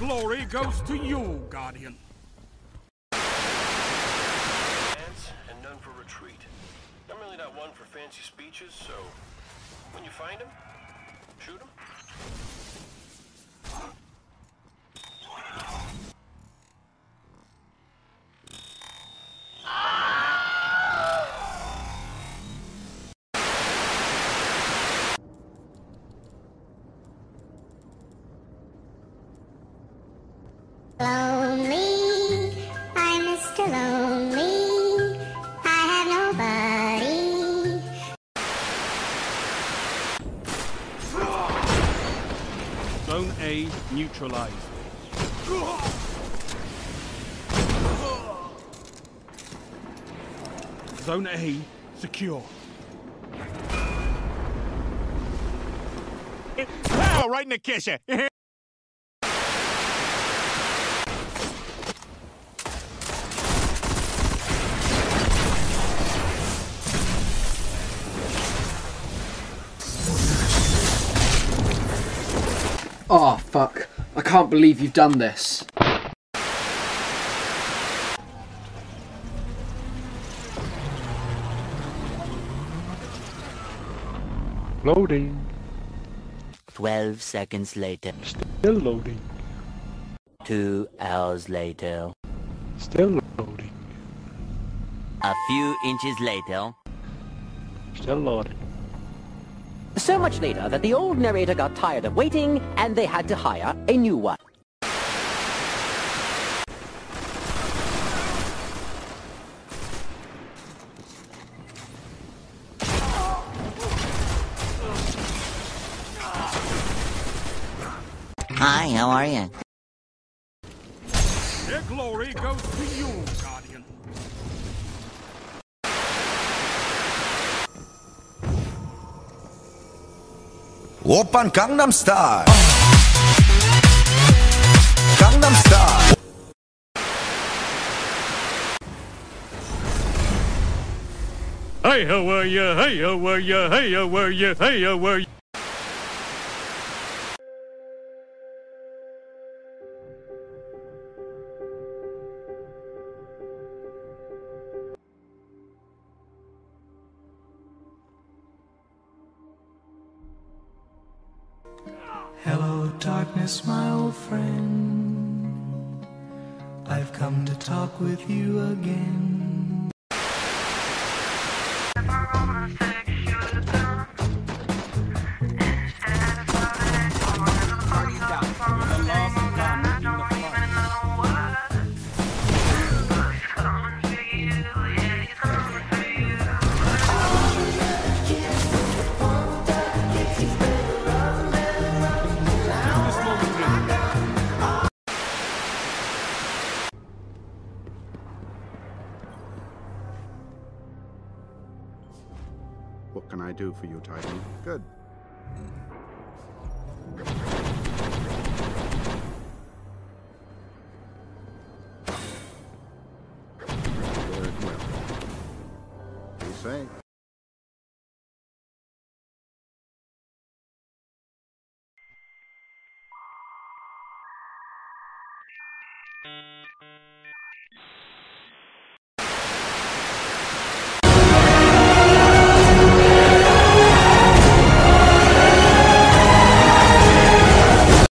glory goes to you, Guardian. And none for retreat. I'm really not one for fancy speeches, so when you find him, shoot him. Lonely, I'm Mr. Lonely, I have nobody. Zone A neutralized. Zone A secure. Pow! Right in the kitchen. Oh, fuck. I can't believe you've done this. Loading. 12 seconds later. Still loading. 2 hours later. Still loading. A few inches later. Still loading. So much later that the old narrator got tired of waiting and they had to hire a new one. Hi, how are you? Their glory goes to you, Guardian. Oppan Gangnam Style. Gangnam Style. Hey, how are ya? Hey, how are ya? Hey, how are ya? Hey, how are ya? Hello, darkness, my old friend. I've come to talk with you again. What can I do for you, Titan? Good. Very well. Be safe.